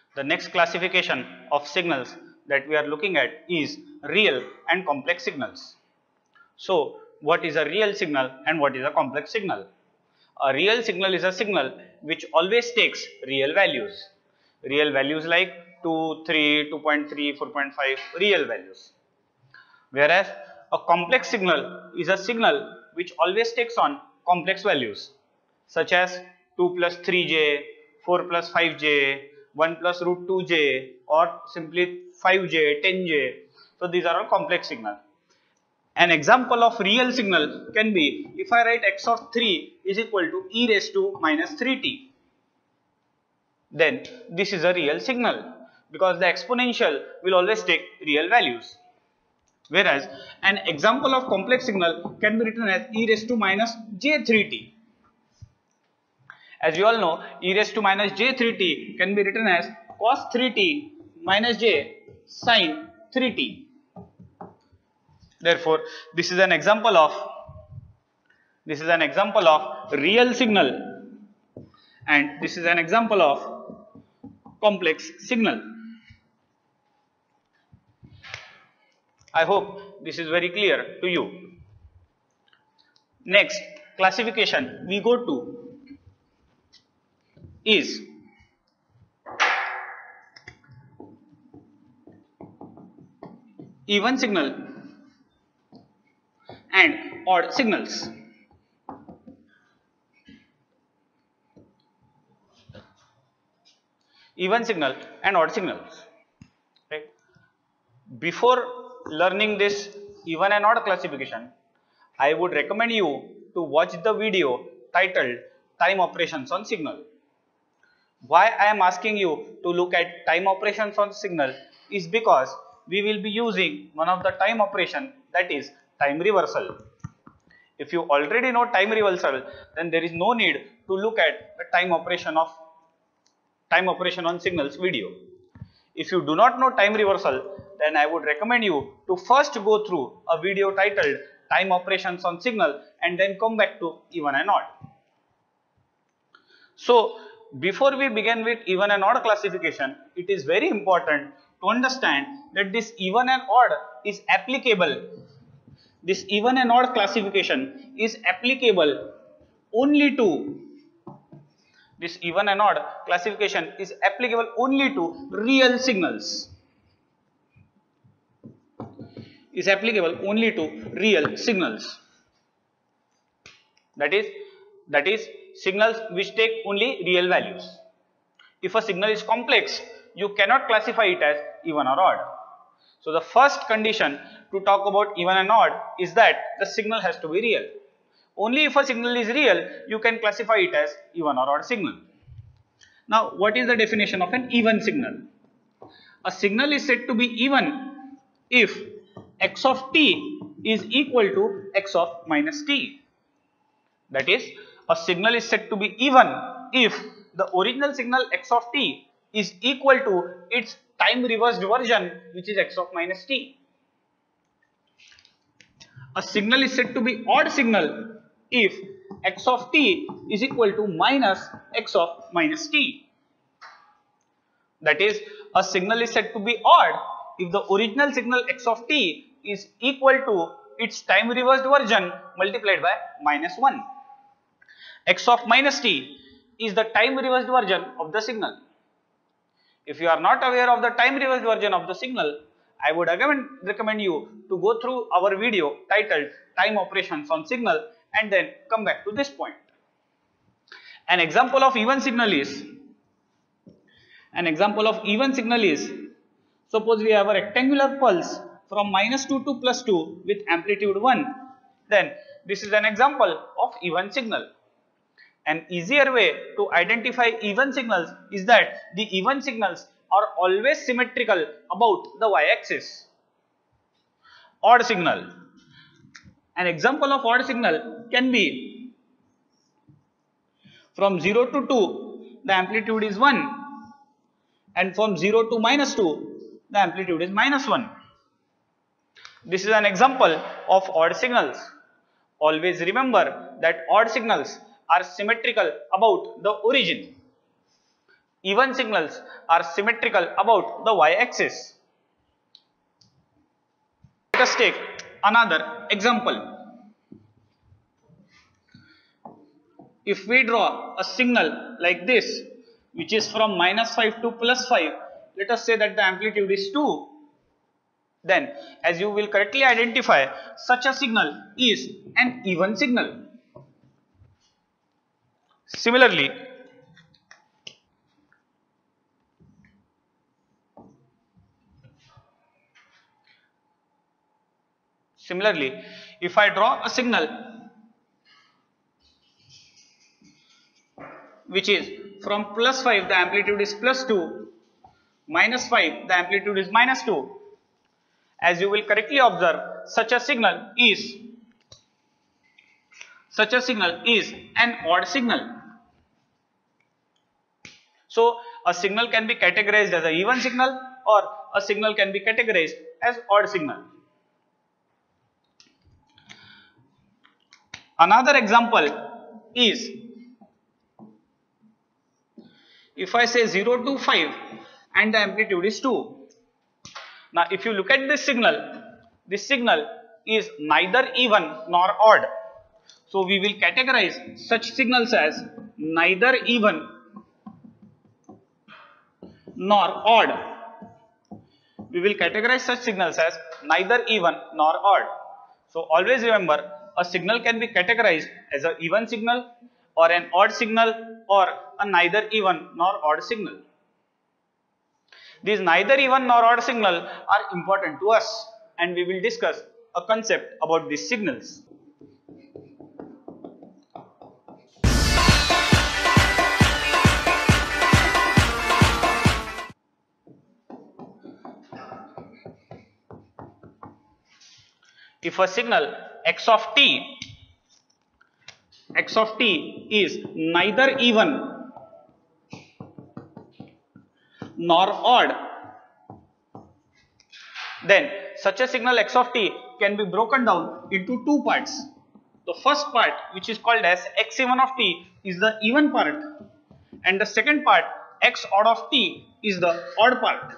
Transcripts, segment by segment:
The next classification of signals that we are looking at is real and complex signals. So, what is a real signal and what is a complex signal? A real signal is a signal which always takes real values. Real values like 2, 3, 2.3, 4.5, real values. Whereas a complex signal is a signal which always takes on complex values such as 2 plus 3j, 4 plus 5j, 1 plus root 2j, or simply 5j, 10j. So these are all complex signals. An example of real signal can be if I write x of 3 is equal to e raised to minus 3t. Then this is a real signal because the exponential will always take real values. Whereas an example of complex signal can be written as e raised to minus j3t. As you all know, e raised to minus j3t can be written as cos 3t minus j sin 3t. Therefore, this is an example of real signal, and this is an example of complex signal. I hope this is very clear to you. Next classification we go to is even signal and odd signals. Even signal and odd signals. Right? Before learning this even and odd classification, I would recommend you to watch the video titled Time Operations on Signal. Why I am asking you to look at time operations on signal is because we will be using one of the time operation, that is time reversal. If you already know time reversal, then there is no need to look at the time operation on signals video. If you do not know time reversal, then I would recommend you to first go through a video titled Time Operations on Signal and then come back to even and odd. So, before we begin with even and odd classification, it is very important to understand that this even and odd is applicable. This even and odd classification is applicable only to real signals. That is signals which take only real values. If a signal is complex, you cannot classify it as even or odd. So the first condition to talk about even and odd is that the signal has to be real. Only if a signal is real, you can classify it as even or odd signal. Now, what is the definition of an even signal? A signal is said to be even if x of t is equal to x of minus t. That is, a signal is said to be even if the original signal x of t is equal to its time reversed version, which is x of minus t. A signal is said to be odd signal if x of t is equal to minus x of minus t. That is, a signal is said to be odd if the original signal x of t is equal to its time reversed version multiplied by minus 1. X of minus t is the time reversed version of the signal. If you are not aware of the time reversed version of the signal, I would again recommend you to go through our video titled Time Operations on Signal and then come back to this point. An example of even signal is, suppose we have a rectangular pulse from minus 2 to plus 2 with amplitude 1, then this is an example of even signal. An easier way to identify even signals is that the even signals are always symmetrical about the y-axis. Odd signal. An example of odd signal can be from 0 to 2, the amplitude is 1, and from 0 to minus 2, the amplitude is minus 1. This is an example of odd signals. Always remember that odd signals are symmetrical about the origin. Even signals are symmetrical about the y-axis. Let us take another example. If we draw a signal like this, which is from -5 to +5, let us say that the amplitude is 2. Then, as you will correctly identify, such a signal is an even signal. Similarly, if I draw a signal which is from +5, the amplitude is +2, -5, the amplitude is -2. As you will correctly observe, such a signal is an odd signal. So, a signal can be categorized as an even signal, or a signal can be categorized as odd signal. Another example is, if I say 0 to 5 and the amplitude is 2. Now, if you look at this signal is neither even nor odd. So, we will categorize such signals as neither even nor odd. We will categorize such signals as neither even nor odd. So, always remember, a signal can be categorized as an even signal or an odd signal or a neither even nor odd signal. These neither even nor odd signals are important to us, and we will discuss a concept about these signals. If a signal x of t is neither even nor odd, then such a signal x of t can be broken down into two parts. The first part, which is called as x1 of t, is the even part, and the second part, x odd of t, is the odd part.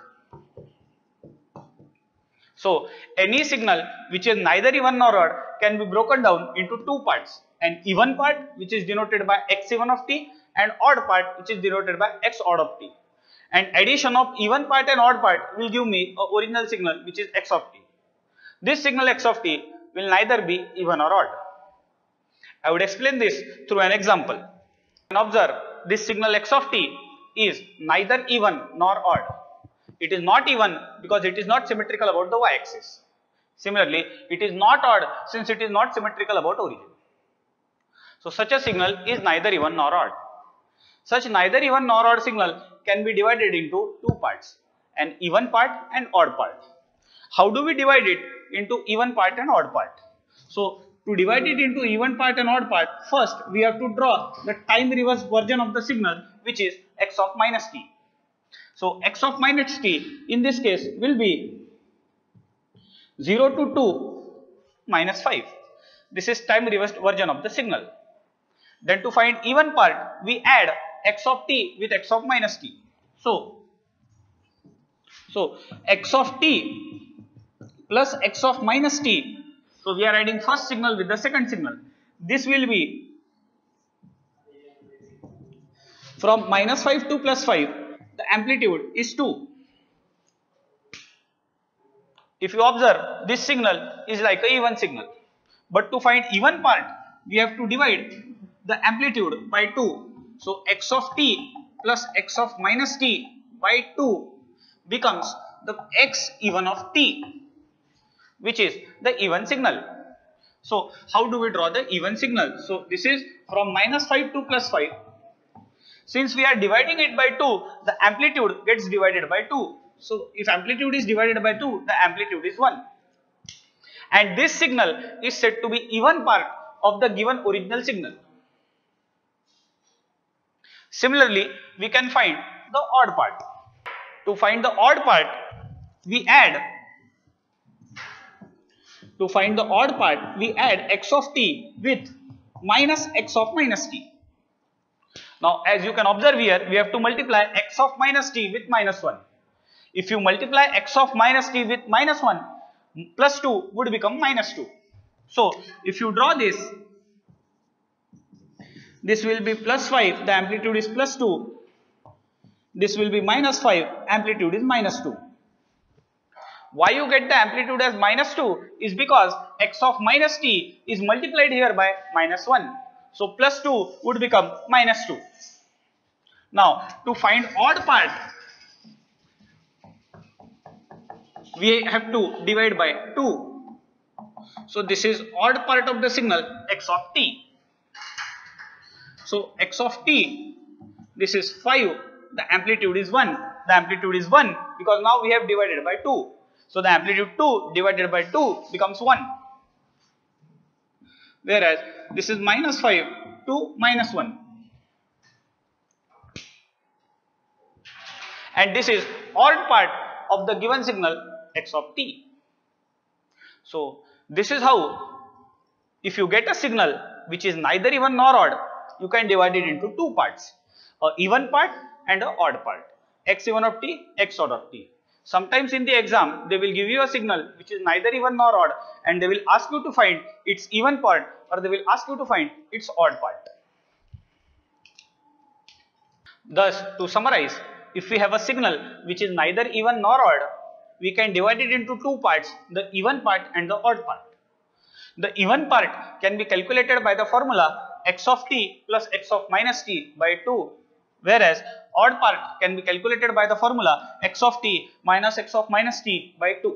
So, any signal which is neither even nor odd can be broken down into two parts: an even part, which is denoted by x1 of t, and odd part, which is denoted by x odd of t. And addition of even part and odd part will give me a original signal which is x of t. This signal x of t will neither be even or odd. I would explain this through an example. And observe, this signal x of t is neither even nor odd. It is not even because it is not symmetrical about the y-axis. Similarly, it is not odd since it is not symmetrical about origin. So, such a signal is neither even nor odd. Such neither even nor odd signal can be divided into two parts: an even part and odd part. How do we divide it into even part and odd part? So, to divide it into even part and odd part, first we have to draw the time reverse version of the signal, which is x of minus t. So, x of minus t in this case will be 0 to 2 minus 5. This is time reversed version of the signal. Then to find even part, we add x of t with x of minus t. So x of t plus x of minus t. So, we are adding first signal with the second signal. This will be from -5 to +5. The amplitude is 2. If you observe, this signal is like an even signal. But to find even part, we have to divide the amplitude by 2. So, x of t plus x of minus t by 2 becomes the x even of t, which is the even signal. So, how do we draw the even signal? So, this is from -5 to +5. Since we are dividing it by 2, the amplitude gets divided by 2. So, if amplitude is divided by 2, the amplitude is 1. And this signal is said to be even part of the given original signal. Similarly, we can find the odd part. To find the odd part, we add x of t with minus x of minus t. Now as you can observe here, we have to multiply x of minus t with minus 1. If you multiply x of minus t with minus 1, plus 2 would become minus 2. So if you draw this will be plus 5, the amplitude is plus 2. This will be minus 5, amplitude is minus 2. Why you get the amplitude as minus 2 is because x of minus t is multiplied here by minus 1. So plus 2 would become minus 2. Now to find odd part, we have to divide by 2. So this is odd part of the signal x of t. So x of t, this is 5, the amplitude is 1. The amplitude is 1 because now we have divided by 2. So the amplitude 2 divided by 2 becomes 1. Whereas this is minus 5 to minus 1. And this is odd part of the given signal x of t. So this is how, if you get a signal which is neither even nor odd, you can divide it into two parts, a even part and a odd part, x even of t, x odd of t. Sometimes in the exam they will give you a signal which is neither even nor odd, and they will ask you to find its even part, or they will ask you to find its odd part. Thus, to summarize, if we have a signal which is neither even nor odd, we can divide it into two parts, the even part and the odd part. The even part can be calculated by the formula x of t plus x of minus t by 2, whereas odd part can be calculated by the formula x of t minus x of minus t by 2.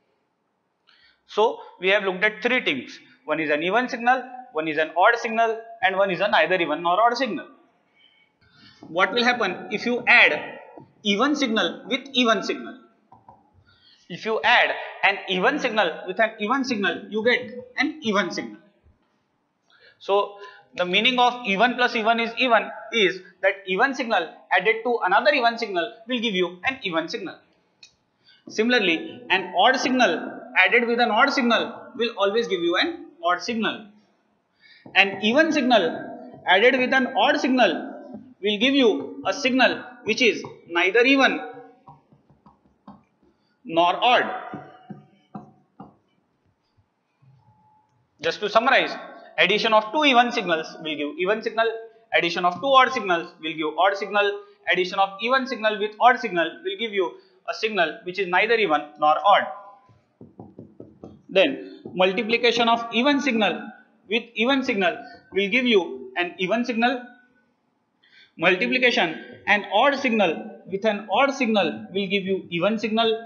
So we have looked at three things. One is an even signal, one is an odd signal, and one is a neither even nor odd signal. What will happen if you add even signal with even signal? If you add an even signal with an even signal, you get an even signal. So the meaning of even plus even is that even signal added to another even signal will give you an even signal. Similarly, an odd signal added with an odd signal will always give you an odd signal. An even signal added with an odd signal will give you a signal which is neither even nor odd. Just to summarize, addition of two even signals will give even signal, addition of two odd signals will give odd signal, addition of even signal with odd signal will give you a signal which is neither even nor odd. Then multiplication of even signal with even signal will give you an even signal. Multiplication an odd signal with an odd signal will give you even signal.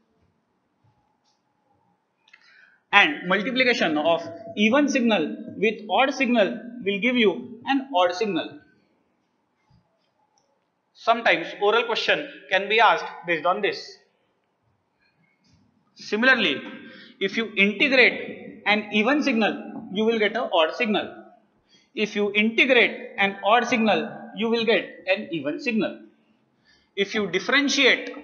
And multiplication of even signal with odd signal will give you an odd signal. Sometimes oral question can be asked based on this. Similarly, if you integrate an even signal, you will get an odd signal. If you integrate an odd signal, you will get an even signal. If you differentiate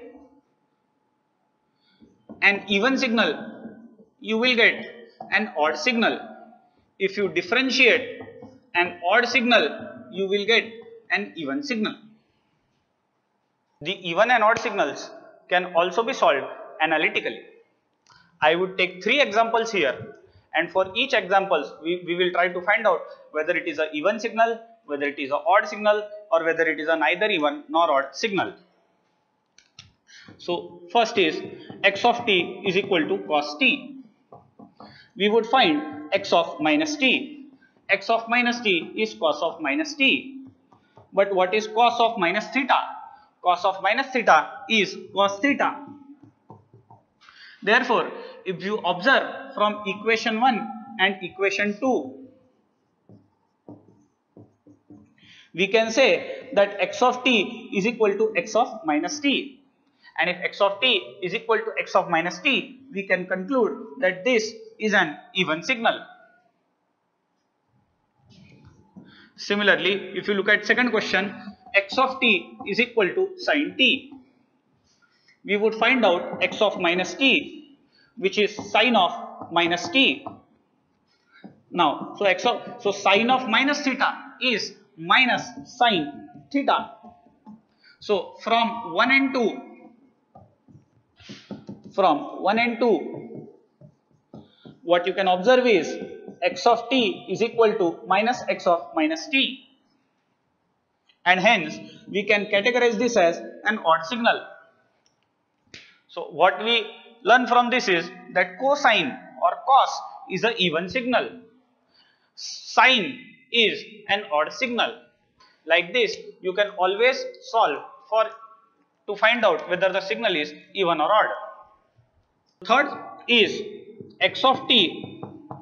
an even signal, you will get an odd signal. If you differentiate an odd signal, you will get an even signal. The even and odd signals can also be solved analytically. I would take three examples here, and for each example we will try to find out whether it is an even signal, whether it is an odd signal, or whether it is a neither even nor odd signal. So first is x of t is equal to cos t. We would find x of minus t. X of minus t is cos of minus t. But what is cos of minus theta? Cos of minus theta is cos theta. Therefore, if you observe from equation 1 and equation 2, we can say that x of t is equal to x of minus t. And if x of t is equal to x of minus t, we can conclude that this is an even signal. Similarly, if you look at second question, x of t is equal to sin t. We would find out x of minus t, which is sin of minus t. Now, so sin of minus theta is minus sin theta. So from 1 and 2, what you can observe is x of t is equal to minus x of minus t, and hence we can categorize this as an odd signal. So what we learn from this is that cosine or cos is an even signal, sine is an odd signal. Like this you can always solve to find out whether the signal is even or odd. Third is x of t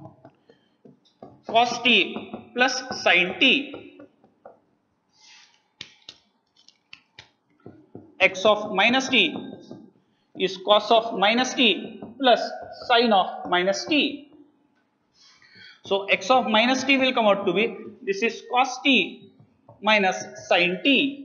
cos t plus sin t, x of minus t is cos of minus t plus sin of minus t. So x of minus t will come out to be, this is cos t minus sin t.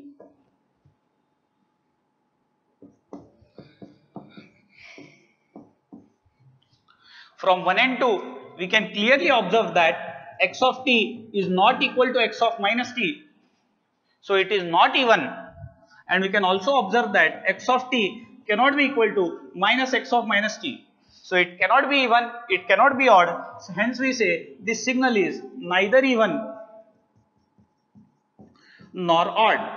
From 1 and 2 we can clearly observe that x of t is not equal to x of minus t. So it is not even, and we can also observe that x of t cannot be equal to minus x of minus t. So it cannot be even, it cannot be odd. So hence we say this signal is neither even nor odd.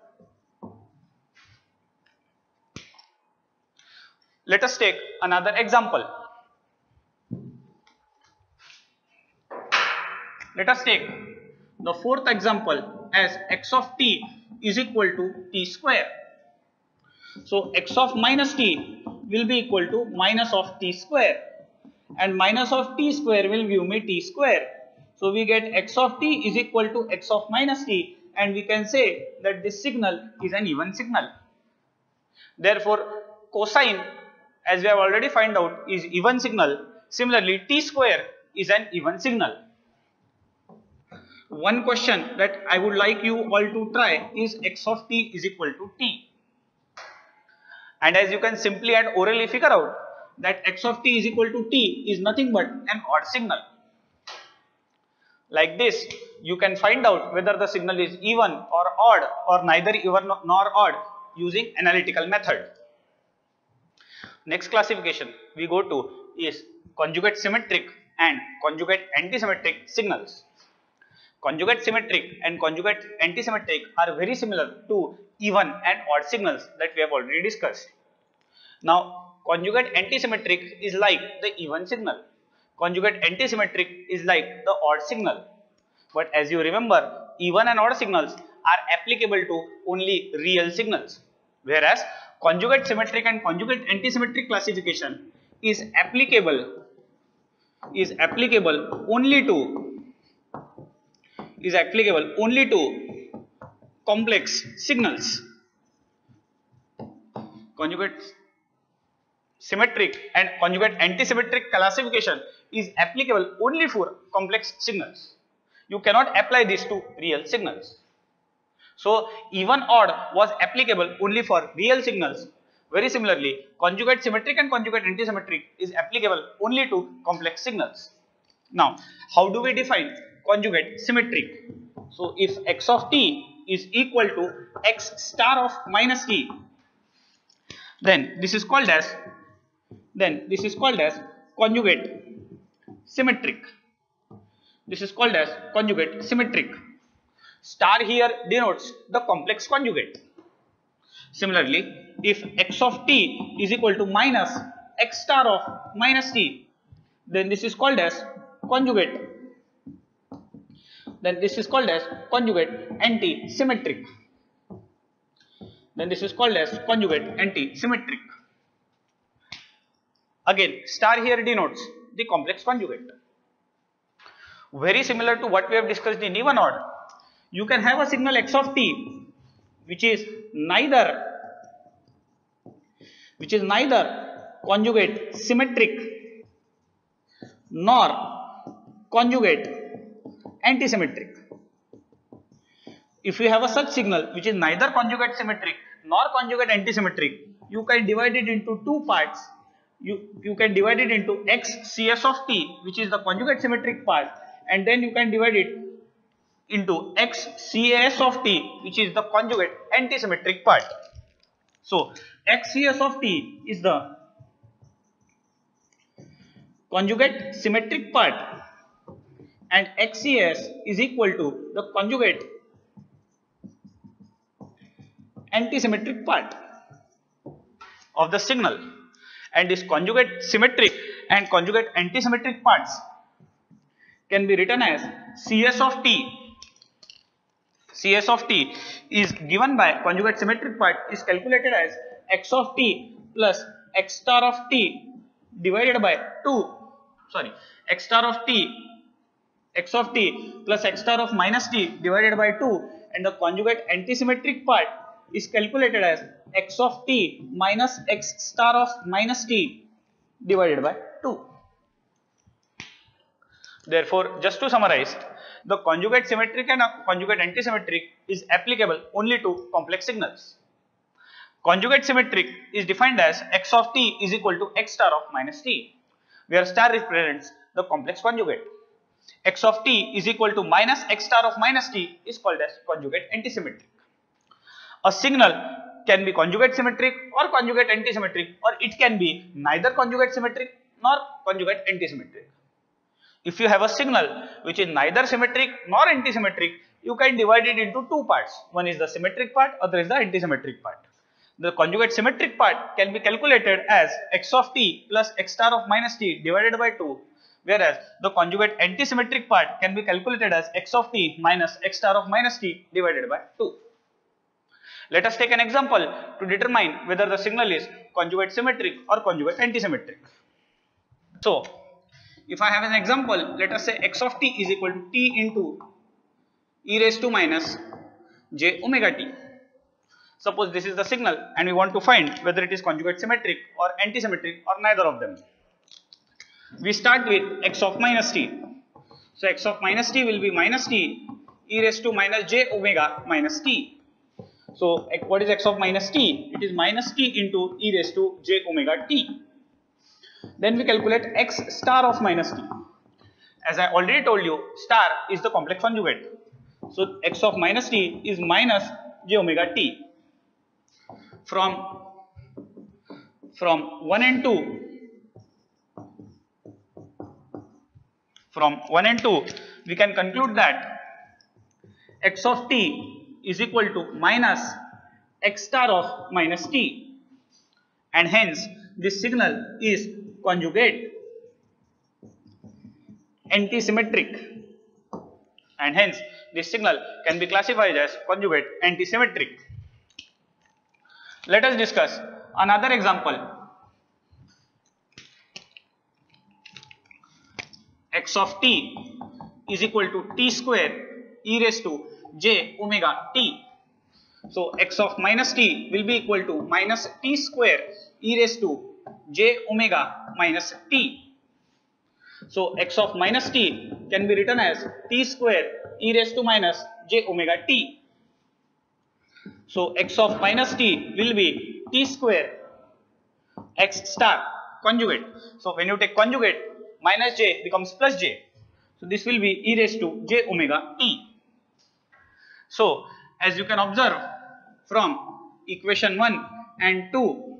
Let us take another example. Let us take the fourth example as x of t is equal to t square. So x of minus t will be equal to minus of t square, and minus of t square will give me t square. So we get x of t is equal to x of minus t, and we can say that this signal is an even signal. Therefore cosine, as we have already found out, is even signal. Similarly t square is an even signal. One question that I would like you all to try is x of t is equal to t. And as you can simply and orally figure out that x of t is equal to t is nothing but an odd signal. Like this you can find out whether the signal is even or odd or neither even nor odd using analytical method. Next classification we go to is conjugate symmetric and conjugate antisymmetric signals. Conjugate symmetric and conjugate antisymmetric are very similar to even and odd signals that we have already discussed. Now conjugate antisymmetric is like the even signal, conjugate antisymmetric is like the odd signal. But as you remember, even and odd signals are applicable to only real signals, whereas conjugate symmetric and conjugate antisymmetric classification is applicable only to complex signals. Conjugate symmetric and conjugate antisymmetric classification is applicable only for complex signals. You cannot apply this to real signals. So even odd was applicable only for real signals. Very similarly, conjugate symmetric and conjugate antisymmetric is applicable only to complex signals. Now how do we define conjugate symmetric? So if x of t is equal to x star of minus t, then this is called as conjugate symmetric. This is called as conjugate symmetric. Star here denotes the complex conjugate. Similarly, if x of t is equal to minus x star of minus t, then this is called as conjugate. Then this is called as conjugate anti-symmetric. Then this is called as conjugate anti-symmetric. Again, star here denotes the complex conjugate. Very similar to what we have discussed in even odd. You can have a signal x of t which is neither conjugate symmetric nor conjugate antisymmetric. If you have a such signal which is neither conjugate symmetric nor conjugate antisymmetric, you can divide it into two parts. You can divide it into x cs of t, which is the conjugate symmetric part, and then you can divide it into XCAS of t, which is the conjugate antisymmetric part. So XCAS of t is the conjugate symmetric part and XCAS is equal to the conjugate antisymmetric part of the signal, and this conjugate symmetric and conjugate antisymmetric parts can be written as CS of t. CS of t is given by conjugate symmetric part is calculated as x of t plus x star of t divided by 2, x star of t, x of t plus x star of minus t divided by 2, and the conjugate antisymmetric part is calculated as x of t minus x star of minus t divided by 2. Therefore, just to summarize, the conjugate symmetric and conjugate antisymmetric is applicable only to complex signals. Conjugate symmetric is defined as x of t is equal to x star of minus t, where star represents the complex conjugate. X of t is equal to minus x star of minus t is called as conjugate antisymmetric. A signal can be conjugate symmetric or conjugate antisymmetric, or it can be neither conjugate symmetric nor conjugate antisymmetric. If you have a signal which is neither symmetric nor antisymmetric, you can divide it into two parts. One is the symmetric part, other is the antisymmetric part. The conjugate symmetric part can be calculated as x of t plus x star of minus t divided by 2, whereas the conjugate antisymmetric part can be calculated as x of t minus x star of minus t divided by 2. Let us take an example to determine whether the signal is conjugate symmetric or conjugate antisymmetric. So, if I have an example, let us say x of t is equal to t into e raised to minus j omega t. Suppose this is the signal and we want to find whether it is conjugate symmetric or antisymmetric or neither of them. We start with x of minus t. So x of minus t will be minus t e raised to minus j omega minus t. So what is x of minus t? It is minus t into e raised to j omega t. Then we calculate x star of minus t. As I already told you, star is the complex conjugate. So x of minus t is minus j omega t. From 1 and 2, we can conclude that x of t is equal to minus x star of minus t, and hence this signal is conjugate antisymmetric, and hence this signal can be classified as conjugate antisymmetric. Let us discuss another example. X of t is equal to t square e raised to j omega t. So x of minus t will be equal to minus t square e raised to j omega minus t. So x of minus t can be written as t square e raised to minus j omega t. So x of minus t will be t square x star conjugate. So when you take conjugate, minus j becomes plus j. So this will be e raised to j omega t. So as you can observe from equation 1 and 2,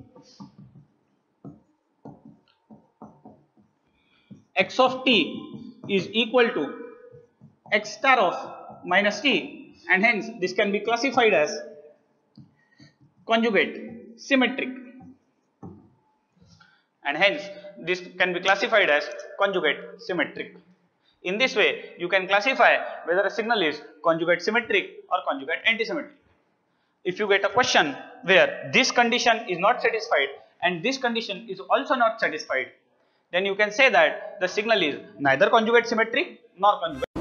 x of t is equal to x star of minus t, and hence this can be classified as conjugate symmetric, and hence this can be classified as conjugate symmetric. In this way, you can classify whether a signal is conjugate symmetric or conjugate antisymmetric. If you get a question where this condition is not satisfied and this condition is also not satisfied, then you can say that the signal is neither conjugate symmetric nor conjugate